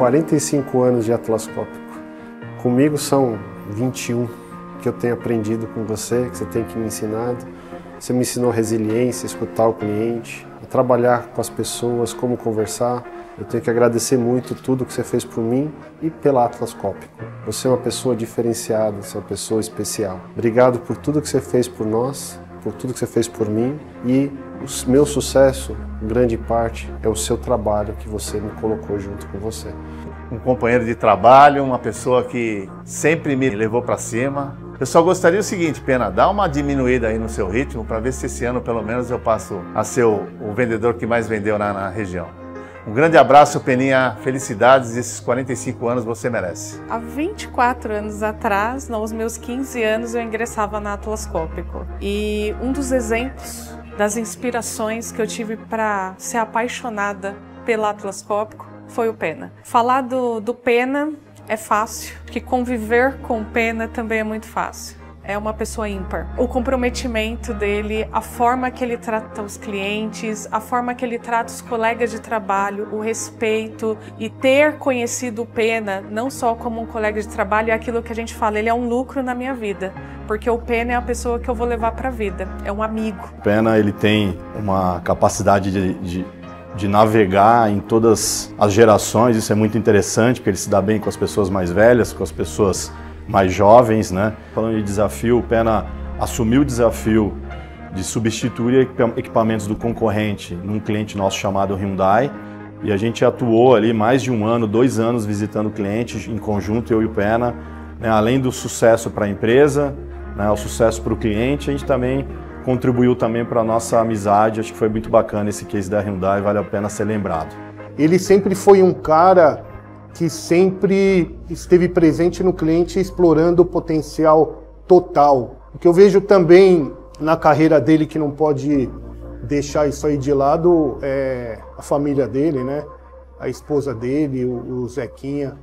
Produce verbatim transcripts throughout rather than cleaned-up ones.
quarenta e cinco anos de Atlascópico. Comigo são vinte e um que eu tenho aprendido com você, que você tem que me ensinado. Você me ensinou resiliência, escutar o cliente, a trabalhar com as pessoas, como conversar. Eu tenho que agradecer muito tudo que você fez por mim e pela Atlascópico. Você é uma pessoa diferenciada, você é uma pessoa especial. Obrigado por tudo que você fez por nós, por tudo que você fez por mim, e o meu sucesso, em grande parte, é o seu trabalho que você me colocou junto com você. Um companheiro de trabalho, uma pessoa que sempre me levou para cima. Eu só gostaria o seguinte, Pena, dá uma diminuída aí no seu ritmo para ver se esse ano, pelo menos, eu passo a ser o, o vendedor que mais vendeu na, na região. Um grande abraço, Peninha. Felicidades, esses quarenta e cinco anos você merece. Há vinte e quatro anos atrás, nos meus quinze anos, eu ingressava na Atlascópico. E um dos exemplos das inspirações que eu tive para ser apaixonada pela Atlascópico foi o Pena. Falar do, do Pena é fácil, que conviver com o Pena também é muito fácil. É uma pessoa ímpar. O comprometimento dele, a forma que ele trata os clientes, a forma que ele trata os colegas de trabalho, o respeito, e ter conhecido o Pena não só como um colega de trabalho, é aquilo que a gente fala, ele é um lucro na minha vida, porque o Pena é a pessoa que eu vou levar para a vida, é um amigo. O Pena, ele tem uma capacidade de, de, de navegar em todas as gerações, isso é muito interessante, porque ele se dá bem com as pessoas mais velhas, com as pessoas mais jovens, né? Falando de desafio, o Pena assumiu o desafio de substituir equipamentos do concorrente num cliente nosso chamado Hyundai, e a gente atuou ali mais de um ano, dois anos visitando o cliente em conjunto, eu e o Pena, né? Além do sucesso para a empresa, né? O sucesso para o cliente, a gente também contribuiu também para a nossa amizade. Acho que foi muito bacana esse case da Hyundai, vale a pena ser lembrado. Ele sempre foi um cara que sempre esteve presente no cliente, explorando o potencial total. O que eu vejo também na carreira dele, que não pode deixar isso aí de lado, é a família dele, né? A esposa dele, o, o Zequinha,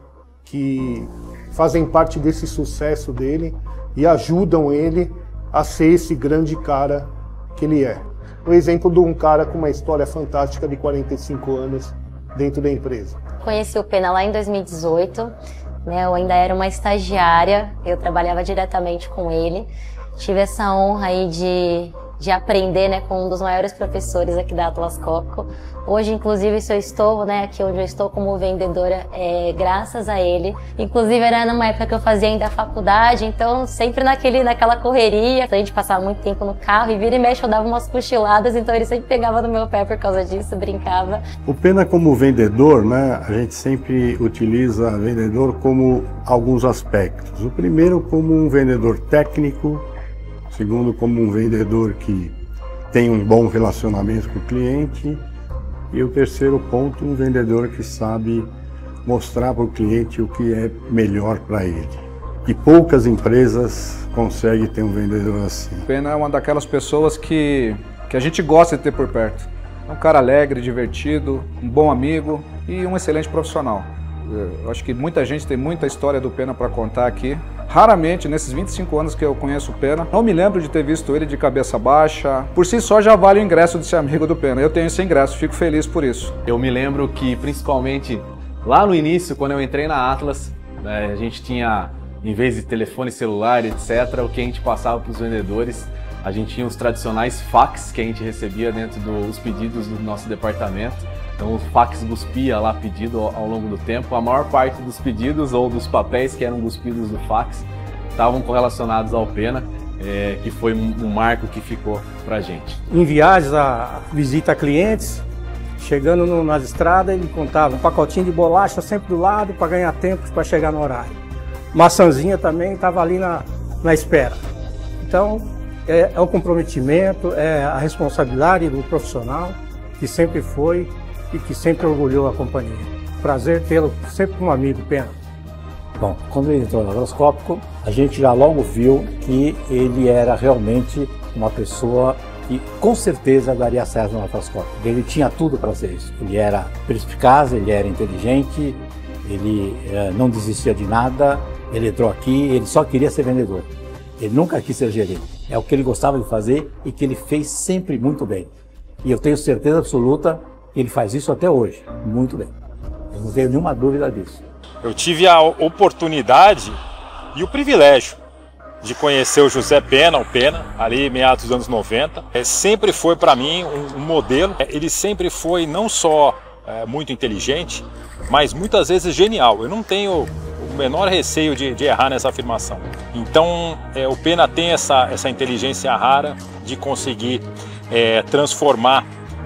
que fazem parte desse sucesso dele e ajudam ele a ser esse grande cara que ele é. Um exemplo de um cara com uma história fantástica de quarenta e cinco anos dentro da empresa. Conheci o Pena lá em dois mil e dezoito, né? Eu ainda era uma estagiária, eu trabalhava diretamente com ele. Tive essa honra aí de, de aprender, né, com um dos maiores professores aqui da Atlascópico. Hoje, inclusive, se eu estou, né, aqui onde eu estou como vendedora, é graças a ele. Inclusive, era numa época que eu fazia ainda a faculdade, então sempre naquele, naquela correria. A gente passava muito tempo no carro e vira e mexe eu dava umas cochiladas, então ele sempre pegava no meu pé por causa disso, brincava. O Pena como vendedor, né, a gente sempre utiliza vendedor como alguns aspectos. O primeiro como um vendedor técnico, o segundo como um vendedor que tem um bom relacionamento com o cliente, e o terceiro ponto, um vendedor que sabe mostrar para o cliente o que é melhor para ele. E poucas empresas conseguem ter um vendedor assim. O Pena é uma daquelas pessoas que, que a gente gosta de ter por perto. É um cara alegre, divertido, um bom amigo e um excelente profissional. Eu acho que muita gente tem muita história do Pena para contar aqui. Raramente, nesses vinte e cinco anos que eu conheço o Pena, não me lembro de ter visto ele de cabeça baixa. Por si só já vale o ingresso de ser amigo do Pena. Eu tenho esse ingresso, fico feliz por isso. Eu me lembro que, principalmente lá no início, quando eu entrei na Atlas, né, a gente tinha, em vez de telefone celular, etcétera, o que a gente passava para os vendedores, a gente tinha os tradicionais fax que a gente recebia dentro dos pedidos do nosso departamento. Então o fax cuspia lá pedido ao longo do tempo. A maior parte dos pedidos ou dos papéis que eram cuspidos do fax estavam correlacionados ao Pena, é, que foi um marco que ficou pra gente. Em viagens, a visita a clientes, chegando no, nas estradas, ele contava um pacotinho de bolacha sempre do lado para ganhar tempo para chegar no horário. Maçãzinha também estava ali na, na espera. Então é, é o comprometimento, é a responsabilidade do profissional, que sempre foi e que sempre orgulhou a companhia. Prazer tê-lo sempre como amigo, Pena. Bom, quando ele entrou no Atlascópico, a gente já logo viu que ele era realmente uma pessoa que com certeza daria certo no Atlascópico. Ele tinha tudo para ser isso. Ele era perspicaz, ele era inteligente, ele eh, não desistia de nada, ele entrou aqui, ele só queria ser vendedor. Ele nunca quis ser gerente. É o que ele gostava de fazer e que ele fez sempre muito bem. E eu tenho certeza absoluta que ele faz isso até hoje, muito bem. Eu não tenho nenhuma dúvida disso. Eu tive a oportunidade e o privilégio de conhecer o José Pena, o Pena, ali meados dos anos noventa. É, sempre foi para mim um, um modelo. Ele sempre foi não só é, muito inteligente, mas muitas vezes genial. Eu não tenho o menor receio de, de errar nessa afirmação. Então é, o Pena tem essa, essa inteligência rara de conseguir é, transformar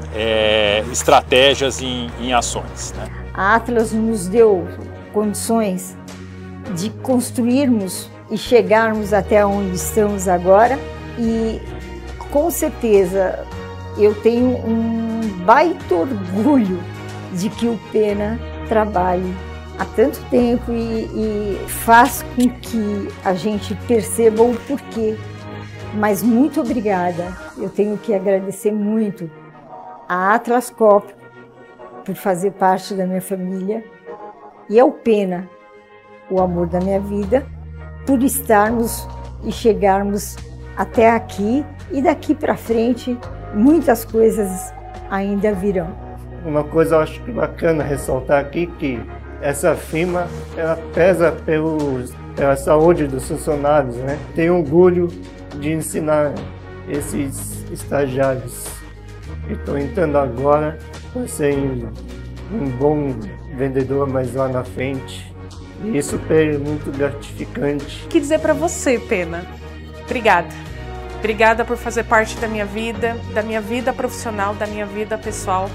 é, estratégias em, em ações, né? A Atlas nos deu condições de construirmos e chegarmos até onde estamos agora, e com certeza eu tenho um baita orgulho de que o Pena trabalhe há tanto tempo e, e faz com que a gente perceba o porquê. Mas muito obrigada, eu tenho que agradecer muito a Atlas Copco por fazer parte da minha família e ao Pena, o amor da minha vida, por estarmos e chegarmos até aqui, e daqui para frente muitas coisas ainda virão. Uma coisa eu acho que bacana ressaltar aqui, que essa firma ela pesa pelos, pela saúde dos funcionários, né? Tenho orgulho de ensinar esses estagiários que estão entrando agora para serem um bom vendedor mais lá na frente. E isso é muito gratificante. Que dizer para você, Pena? Obrigada. Obrigada por fazer parte da minha vida, da minha vida profissional, da minha vida pessoal.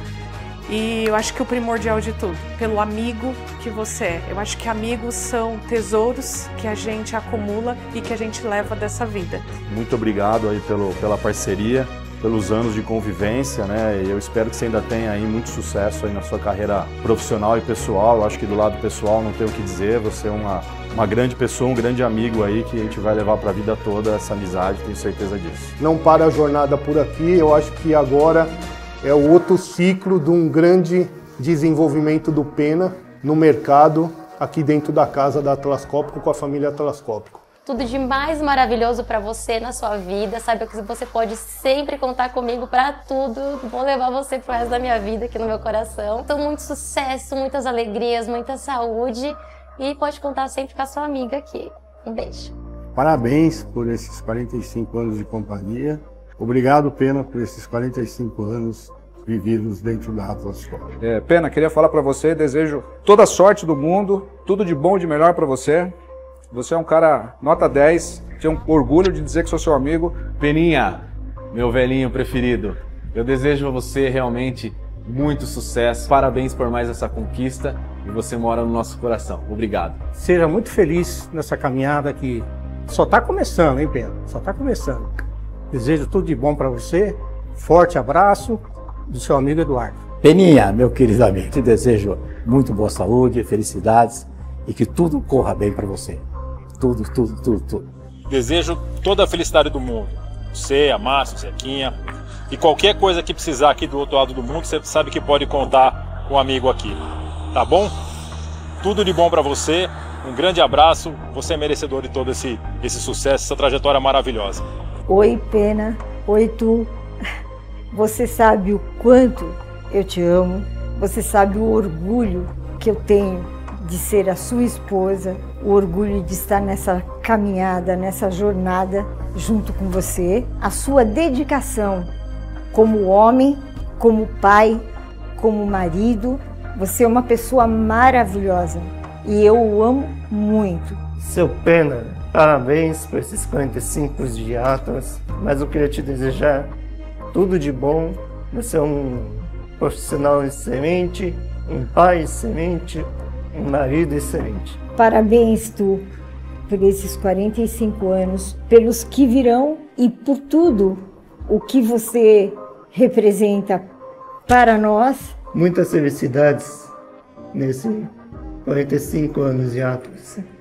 E eu acho que o primordial de tudo, pelo amigo que você é. Eu acho que amigos são tesouros que a gente acumula e que a gente leva dessa vida. Muito obrigado aí pelo, pela parceria, pelos anos de convivência, né? Eu espero que você ainda tenha aí muito sucesso aí na sua carreira profissional e pessoal. Eu acho que do lado pessoal não tenho o que dizer, você é uma, uma grande pessoa, um grande amigo aí que a gente vai levar para a vida toda essa amizade, tenho certeza disso. Não para a jornada por aqui, eu acho que agora é o outro ciclo de um grande desenvolvimento do Pena no mercado, aqui dentro da casa da Atlas Copco, com a família Atlas Copco. Tudo de mais maravilhoso para você na sua vida, saiba que você pode sempre contar comigo para tudo, vou levar você pro resto da minha vida aqui no meu coração. Então muito sucesso, muitas alegrias, muita saúde e pode contar sempre com a sua amiga aqui. Um beijo. Parabéns por esses quarenta e cinco anos de companhia. Obrigado, Pena, por esses quarenta e cinco anos vividos dentro da Atlas Copco. É, Pena, queria falar para você, desejo toda a sorte do mundo, tudo de bom e de melhor para você. Você é um cara nota dez, tenho um orgulho de dizer que sou seu amigo. Peninha, meu velhinho preferido, eu desejo a você realmente muito sucesso. Parabéns por mais essa conquista e você mora no nosso coração. Obrigado. Seja muito feliz nessa caminhada que só está começando, hein, Pena? Só está começando. Desejo tudo de bom para você. Forte abraço do seu amigo Eduardo. Peninha, meu querido amigo, te desejo muito boa saúde, felicidades e que tudo corra bem para você. Tudo, tudo, tudo, tudo. Desejo toda a felicidade do mundo. Você, a Márcia, o Zequinha. E qualquer coisa que precisar aqui do outro lado do mundo, você sabe que pode contar com um amigo aqui. Tá bom? Tudo de bom para você. Um grande abraço. Você é merecedor de todo esse, esse sucesso, essa trajetória maravilhosa. Oi, Pena. Oi, tu. Você sabe o quanto eu te amo. Você sabe o orgulho que eu tenho de ser a sua esposa, o orgulho de estar nessa caminhada, nessa jornada junto com você, a sua dedicação como homem, como pai, como marido. Você é uma pessoa maravilhosa e eu o amo muito. Seu Pena, parabéns por esses quarenta e cinco anos de Atlas, mas eu queria te desejar tudo de bom. Você é um profissional excelente, um pai excelente, um marido excelente. Parabéns, tu, por esses quarenta e cinco anos, pelos que virão e por tudo o que você representa para nós. Muitas felicidades nesses quarenta e cinco anos de Atlas.